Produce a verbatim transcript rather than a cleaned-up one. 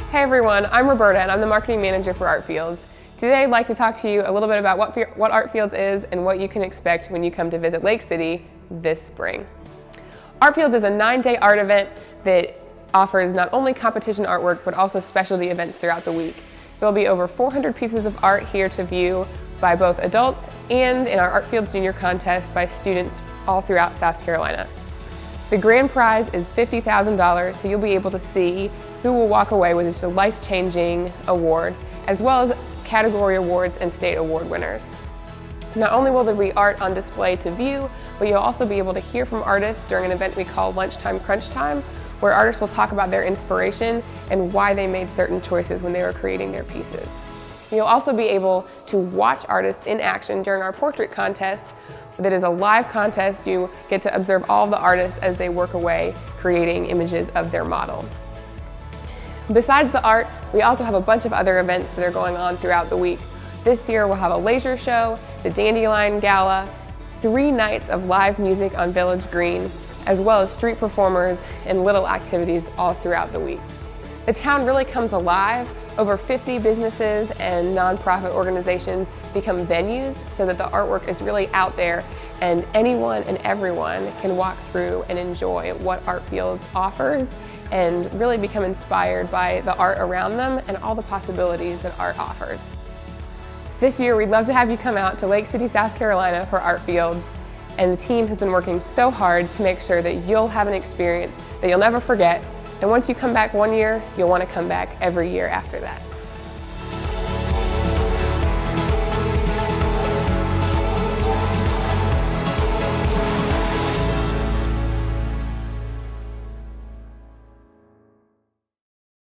Hey everyone, I'm Roberta and I'm the marketing manager for ArtFields. Today I'd like to talk to you a little bit about what, what ArtFields is and what you can expect when you come to visit Lake City this spring. ArtFields is a nine-day art event that offers not only competition artwork but also specialty events throughout the week. There will be over four hundred pieces of art here to view by both adults and in our ArtFields Junior contest by students all throughout South Carolina. The grand prize is fifty thousand dollars, so you'll be able to see who will walk away with just a life-changing award, as well as category awards and state award winners. Not only will there be art on display to view, but you'll also be able to hear from artists during an event we call Lunchtime Crunch Time, where artists will talk about their inspiration and why they made certain choices when they were creating their pieces. You'll also be able to watch artists in action during our portrait contest. That is a live contest. You get to observe all of the artists as they work away creating images of their model. Besides the art, we also have a bunch of other events that are going on throughout the week. This year we'll have a laser show, the Dandelion Gala, three nights of live music on Village Green, as well as street performers and little activities all throughout the week. The town really comes alive. Over fifty businesses and nonprofit organizations become venues so that the artwork is really out there and anyone and everyone can walk through and enjoy what ArtFields offers and really become inspired by the art around them and all the possibilities that art offers. This year we'd love to have you come out to Lake City, South Carolina for ArtFields, and the team has been working so hard to make sure that you'll have an experience that you'll never forget. And once you come back one year, you'll want to come back every year after that.